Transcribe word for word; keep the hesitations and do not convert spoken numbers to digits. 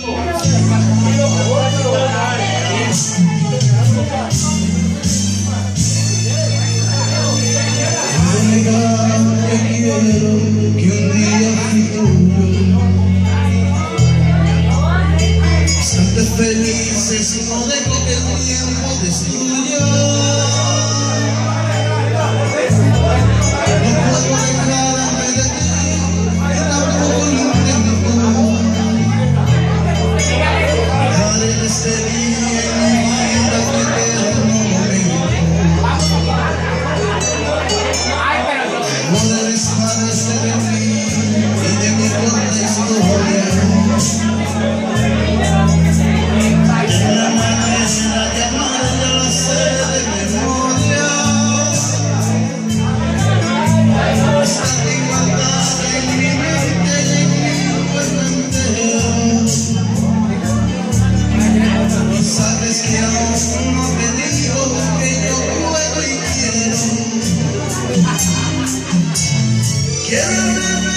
Felices, no dejo que el tiempo destruya. No puedo alejarme de ti, que tampoco lo intento. Haré de este día en mi vida que eterno momento. Poder esparcirse de mí y de mi corta historia. Quiero